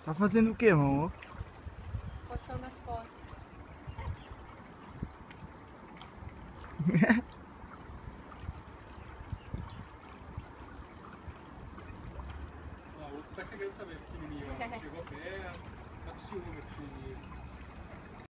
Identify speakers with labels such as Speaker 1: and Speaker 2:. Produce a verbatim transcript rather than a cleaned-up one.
Speaker 1: Tá fazendo o que, amor?
Speaker 2: Coçando as costas.
Speaker 3: Ó, o outro tá chegando também, pequenininho, ó. Chegou perto, tá com ciúme, pequenininho.